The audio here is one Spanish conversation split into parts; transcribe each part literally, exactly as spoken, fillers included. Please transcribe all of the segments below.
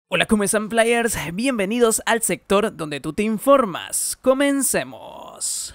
Hola, ¿cómo están, players? Bienvenidos al sector donde tú te informas. Comencemos.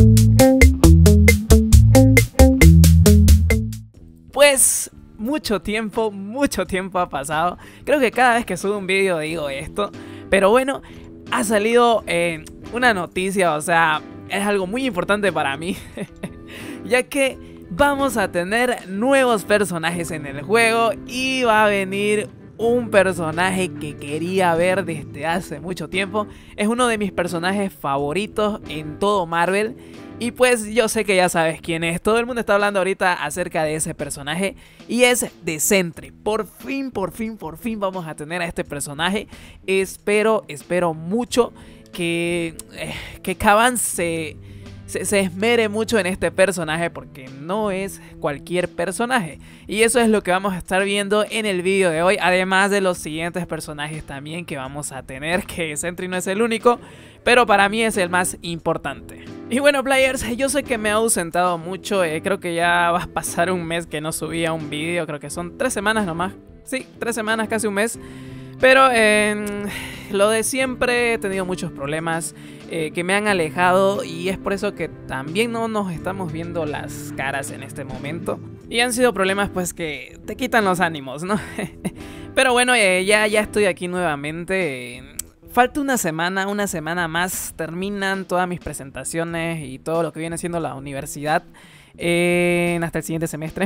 Pues mucho tiempo, mucho tiempo ha pasado. Creo que cada vez que subo un vídeo digo esto. Pero bueno, ha salido eh, una noticia, o sea, es algo muy importante para mí. Ya que vamos a tener nuevos personajes en el juego y va a venir un personaje que quería ver desde hace mucho tiempo. Es uno de mis personajes favoritos en todo Marvel. Y pues yo sé que ya sabes quién es. Todo el mundo está hablando ahorita acerca de ese personaje. Y es de Sentry. Por fin, por fin, por fin vamos a tener a este personaje. Espero, espero mucho que, eh, que Caban se... Se, se esmere mucho en este personaje, porque no es cualquier personaje. Y eso es lo que vamos a estar viendo en el vídeo de hoy, además de los siguientes personajes también que vamos a tener, que Sentry no es el único, pero para mí es el más importante. Y bueno, players, yo sé que me he ausentado mucho, eh, creo que ya va a pasar un mes que no subía un vídeo, creo que son tres semanas nomás, sí, tres semanas, casi un mes. Pero eh, lo de siempre, he tenido muchos problemas eh, que me han alejado, y es por eso que también no nos estamos viendo las caras en este momento. Y han sido problemas pues que te quitan los ánimos, ¿no? Pero bueno, eh, ya, ya estoy aquí nuevamente. Eh, falta una semana, una semana más, terminan todas mis presentaciones y todo lo que viene siendo la universidad eh, hasta el siguiente semestre.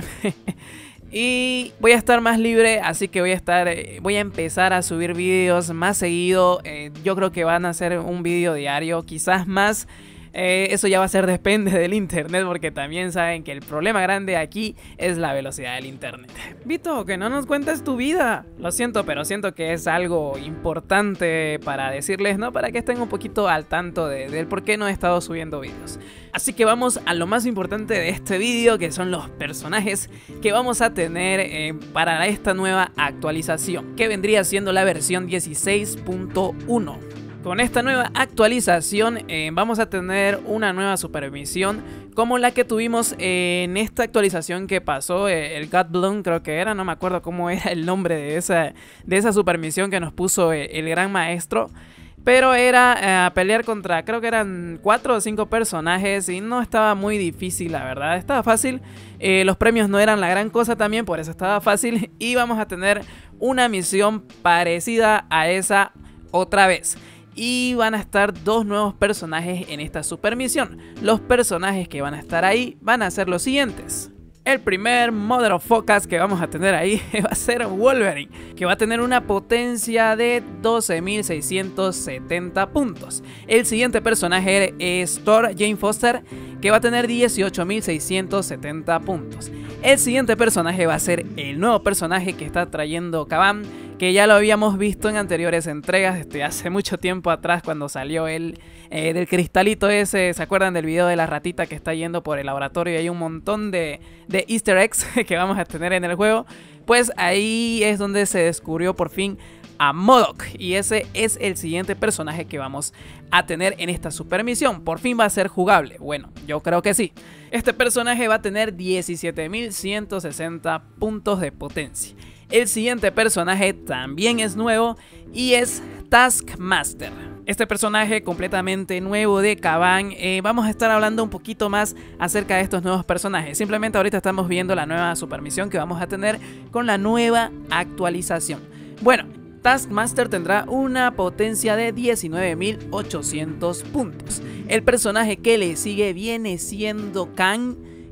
Y voy a estar más libre, así que voy a estar, eh, voy a empezar a subir vídeos más seguido. eh, Yo creo que van a ser un vídeo diario, quizás más. eh, Eso ya va a ser, depende del internet, porque también saben que el problema grande aquí es la velocidad del internet. Vito, que no nos cuentes tu vida. Lo siento, pero siento que es algo importante para decirles, ¿no? Para que estén un poquito al tanto de, del por qué no he estado subiendo vídeos. Así que vamos a lo más importante de este vídeo, que son los personajes que vamos a tener eh, para esta nueva actualización, que vendría siendo la versión dieciséis punto uno. Con esta nueva actualización eh, vamos a tener una nueva supermisión como la que tuvimos en esta actualización que pasó, eh, el God Bloom creo que era, no me acuerdo cómo era el nombre de esa, de esa supermisión que nos puso eh, el gran maestro. Pero era eh, pelear contra, creo que eran cuatro o cinco personajes, y no estaba muy difícil, la verdad, estaba fácil. eh, Los premios no eran la gran cosa también, por eso estaba fácil. Y vamos a tener una misión parecida a esa otra vez. Y van a estar dos nuevos personajes en esta super misión. Los personajes que van a estar ahí van a ser los siguientes. El primer Mother of Focus que vamos a tener ahí va a ser Wolverine, que va a tener una potencia de doce mil seiscientos setenta puntos. El siguiente personaje es Thor Jane Foster, que va a tener dieciocho mil seiscientos setenta puntos. El siguiente personaje va a ser el nuevo personaje que está trayendo Caban, que ya lo habíamos visto en anteriores entregas, desde hace mucho tiempo atrás, cuando salió el eh, del cristalito ese. ¿Se acuerdan del video de la ratita que está yendo por el laboratorio y hay un montón de, de easter eggs que vamos a tener en el juego? Pues ahí es donde se descubrió por fin a MODOK, y ese es el siguiente personaje que vamos a tener en esta super misión. Por fin va a ser jugable. Bueno, yo creo que sí. Este personaje va a tener diecisiete mil ciento sesenta puntos de potencia. El siguiente personaje también es nuevo y es Taskmaster. Este personaje completamente nuevo de Caban. eh, Vamos a estar hablando un poquito más acerca de estos nuevos personajes. Simplemente ahorita estamos viendo la nueva supermisión que vamos a tener con la nueva actualización. Bueno, Taskmaster tendrá una potencia de diecinueve mil ochocientos puntos. El personaje que le sigue viene siendo Kang,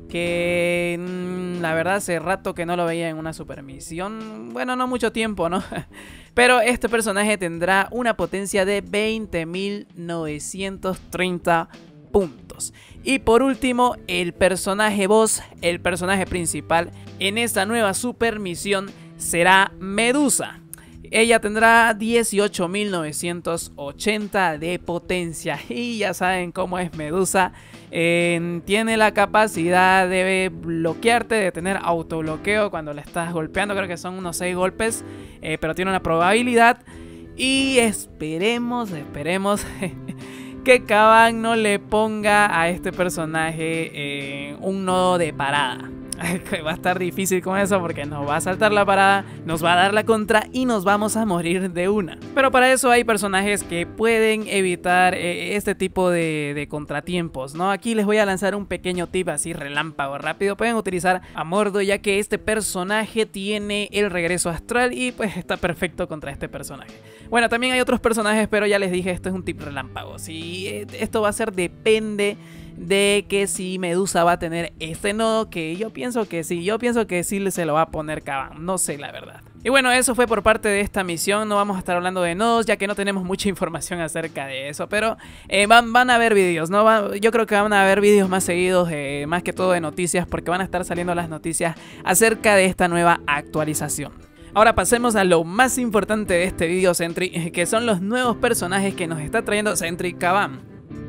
que mmm, la verdad hace rato que no lo veía en una supermisión. Bueno, no mucho tiempo, ¿no? Pero este personaje tendrá una potencia de veinte mil novecientos treinta puntos. Y por último, el personaje boss, el personaje principal en esta nueva supermisión será Medusa. Ella tendrá dieciocho mil novecientos ochenta de potencia. Y ya saben cómo es Medusa. Eh, tiene la capacidad de bloquearte, de tener autobloqueo cuando le estás golpeando. Creo que son unos seis golpes. Eh, pero tiene una probabilidad. Y esperemos, esperemos que Caban no le ponga a este personaje eh, un nodo de parada. Va a estar difícil con eso porque nos va a saltar la parada, nos va a dar la contra y nos vamos a morir de una. Pero para eso hay personajes que pueden evitar eh, este tipo de, de contratiempos, ¿no? Aquí les voy a lanzar un pequeño tip así relámpago rápido. Pueden utilizar a Mordo, ya que este personaje tiene el regreso astral y pues está perfecto contra este personaje. Bueno, también hay otros personajes, pero ya les dije, esto es un tip relámpago. Si eh, esto va a ser depende de que si Medusa va a tener este nodo, que yo pienso que sí, yo pienso que sí se lo va a poner Kabam, no sé la verdad. Y bueno, eso fue por parte de esta misión, no vamos a estar hablando de nodos ya que no tenemos mucha información acerca de eso, pero eh, van, van a haber vídeos, ¿no? Van, yo creo que van a haber vídeos más seguidos, eh, más que todo de noticias, porque van a estar saliendo las noticias acerca de esta nueva actualización. Ahora pasemos a lo más importante de este video, Sentry, que son los nuevos personajes que nos está trayendo Sentry Kabam.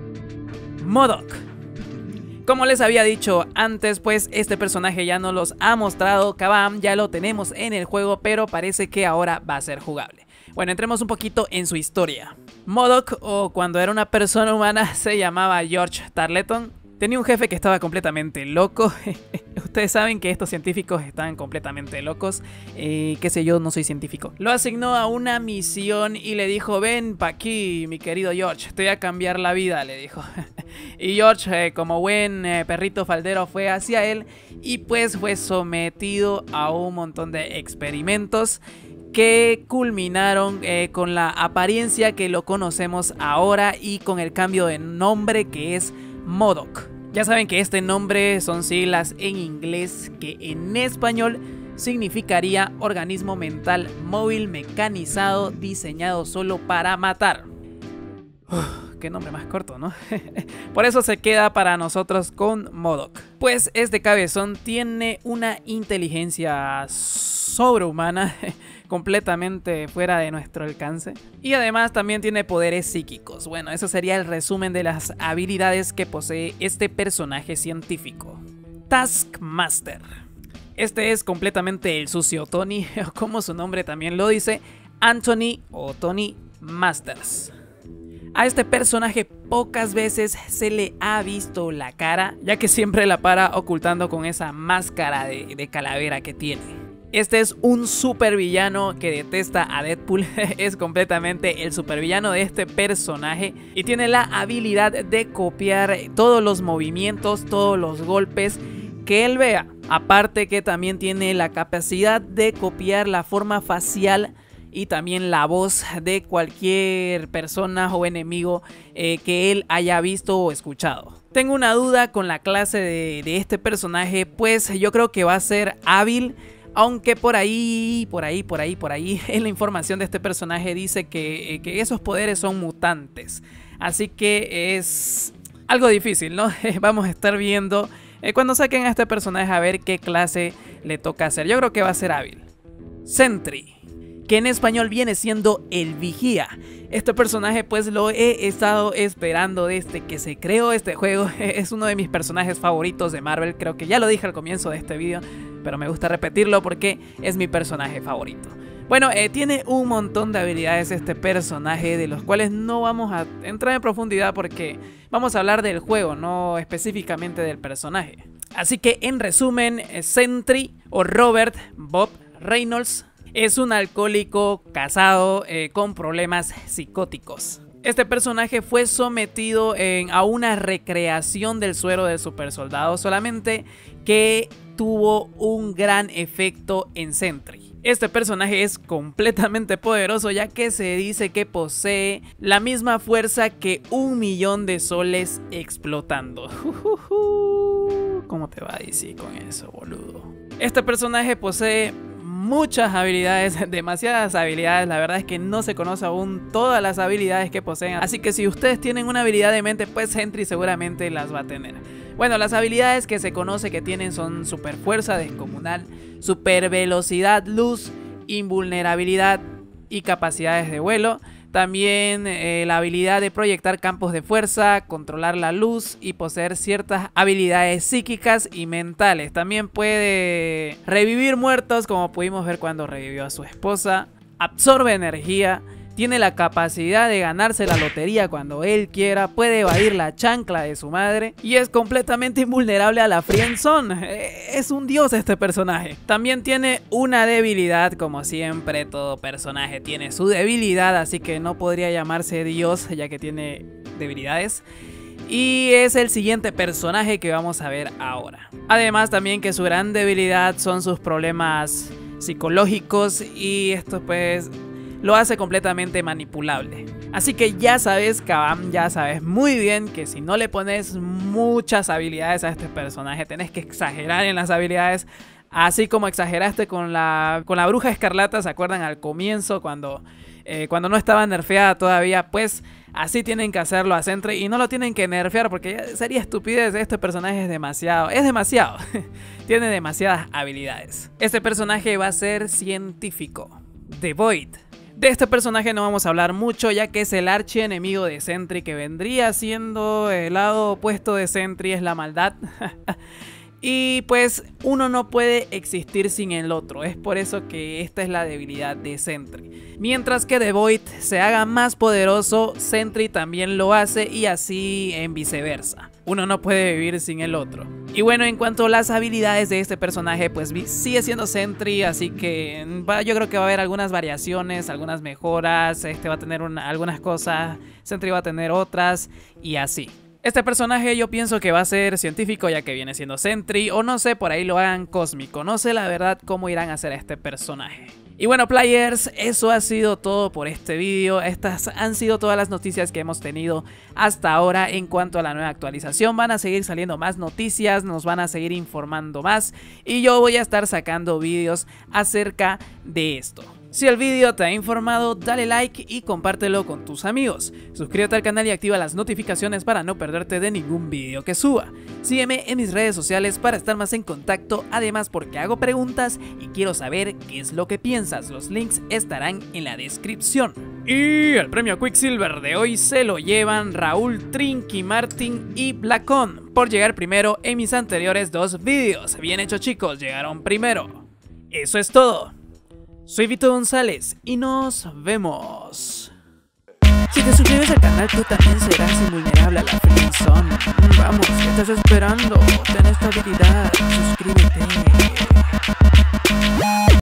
MODOK. Como les había dicho antes, pues este personaje ya nos los ha mostrado Kabam, ya lo tenemos en el juego, pero parece que ahora va a ser jugable. Bueno, entremos un poquito en su historia. MODOK, o cuando era una persona humana, se llamaba George Tarleton. Tenía un jefe que estaba completamente loco. Ustedes saben que estos científicos están completamente locos. Eh, qué sé yo, no soy científico. Lo asignó a una misión y le dijo: ven pa' aquí, mi querido George, te voy a cambiar la vida, le dijo. Y George, eh, como buen eh, perrito faldero, fue hacia él y pues fue sometido a un montón de experimentos que culminaron eh, con la apariencia que lo conocemos ahora y con el cambio de nombre que es MODOK. Ya saben que este nombre son siglas en inglés que en español significaría organismo mental móvil mecanizado diseñado solo para matar. Uf, qué nombre más corto, ¿no? Por eso se queda para nosotros con MODOK. Pues este cabezón tiene una inteligencia sobrehumana, completamente fuera de nuestro alcance. Y además también tiene poderes psíquicos. Bueno, eso sería el resumen de las habilidades que posee este personaje científico. Taskmaster. Este es completamente el sucio Tony, como su nombre también lo dice, Anthony o Tony Masters. A este personaje pocas veces se le ha visto la cara, ya que siempre la para ocultando con esa máscara de, de calavera que tiene. Este es un supervillano que detesta a Deadpool, es completamente el supervillano de este personaje y tiene la habilidad de copiar todos los movimientos, todos los golpes que él vea. Aparte que también tiene la capacidad de copiar la forma facial y también la voz de cualquier persona o enemigo eh, que él haya visto o escuchado. Tengo una duda con la clase de, de este personaje, pues yo creo que va a ser hábil. Aunque por ahí, por ahí, por ahí, por ahí, en la información de este personaje dice que, que esos poderes son mutantes. Así que es algo difícil, ¿no? Vamos a estar viendo eh, cuando saquen a este personaje a ver qué clase le toca hacer. Yo creo que va a ser hábil. Sentry, que en español viene siendo el vigía. Este personaje pues lo he estado esperando desde que se creó este juego. Es uno de mis personajes favoritos de Marvel. Creo que ya lo dije al comienzo de este video, pero me gusta repetirlo porque es mi personaje favorito. Bueno, eh, tiene un montón de habilidades este personaje, de los cuales no vamos a entrar en profundidad porque vamos a hablar del juego, no específicamente del personaje. Así que en resumen, Sentry o Robert Bob Reynolds es un alcohólico casado eh, con problemas psicóticos. Este personaje fue sometido en, a una recreación del suero del supersoldado, solamente que tuvo un gran efecto en Sentry. Este personaje es completamente poderoso, ya que se dice que posee la misma fuerza que un millón de soles explotando. ¿Cómo te va a decir con eso, boludo? Este personaje posee muchas habilidades, demasiadas habilidades. La verdad es que no se conoce aún todas las habilidades que poseen. Así que si ustedes tienen una habilidad de mente, pues Sentry seguramente las va a tener. Bueno, las habilidades que se conoce que tienen son super fuerza descomunal, super velocidad, luz, invulnerabilidad y capacidades de vuelo. También eh, la habilidad de proyectar campos de fuerza, controlar la luz y poseer ciertas habilidades psíquicas y mentales. También puede revivir muertos, como pudimos ver cuando revivió a su esposa. Absorbe energía, tiene la capacidad de ganarse la lotería cuando él quiera, puede evadir la chancla de su madre y es completamente invulnerable a la friendzone. Es un dios este personaje. También tiene una debilidad, como siempre todo personaje tiene su debilidad, así que no podría llamarse dios ya que tiene debilidades. Y es el siguiente personaje que vamos a ver ahora. Además también que su gran debilidad son sus problemas psicológicos y esto pues lo hace completamente manipulable. Así que ya sabes, Kabam, ya sabes muy bien que si no le pones muchas habilidades a este personaje, tenés que exagerar en las habilidades. Así como exageraste con la, con la bruja escarlata, ¿se acuerdan al comienzo cuando, eh, cuando no estaba nerfeada todavía? Pues así tienen que hacerlo a Sentry y no lo tienen que nerfear porque sería estupidez. Este personaje es demasiado, es demasiado. Tiene demasiadas habilidades. Este personaje va a ser científico, The Void. De este personaje no vamos a hablar mucho ya que es el archienemigo de Sentry, que vendría siendo el lado opuesto de Sentry, es la maldad. Y pues uno no puede existir sin el otro, es por eso que esta es la debilidad de Sentry. Mientras que The Void se haga más poderoso, Sentry también lo hace y así en viceversa. Uno no puede vivir sin el otro. Y bueno, en cuanto a las habilidades de este personaje, pues sigue siendo Sentry, así que va, yo creo que va a haber algunas variaciones, algunas mejoras. Este va a tener una, algunas cosas, Sentry va a tener otras y así. Este personaje yo pienso que va a ser científico ya que viene siendo Sentry, o no sé, por ahí lo hagan cósmico. No sé la verdad cómo irán a hacer a este personaje. Y bueno, players, eso ha sido todo por este vídeo. Estas han sido todas las noticias que hemos tenido hasta ahora en cuanto a la nueva actualización. Van a seguir saliendo más noticias, nos van a seguir informando más y yo voy a estar sacando vídeos acerca de esto. Si el vídeo te ha informado, dale like y compártelo con tus amigos. Suscríbete al canal y activa las notificaciones para no perderte de ningún vídeo que suba. Sígueme en mis redes sociales para estar más en contacto, además porque hago preguntas y quiero saber qué es lo que piensas. Los links estarán en la descripción. Y el premio Quicksilver de hoy se lo llevan Raúl, Trinky, Martin y Blackon por llegar primero en mis anteriores dos vídeos. Bien hecho chicos, llegaron primero. Eso es todo. Soy Vito González y nos vemos. Si te suscribes al canal, tú también serás invulnerable a la friendzone. Vamos, ¿qué estás esperando? Ten esta habilidad, suscríbete.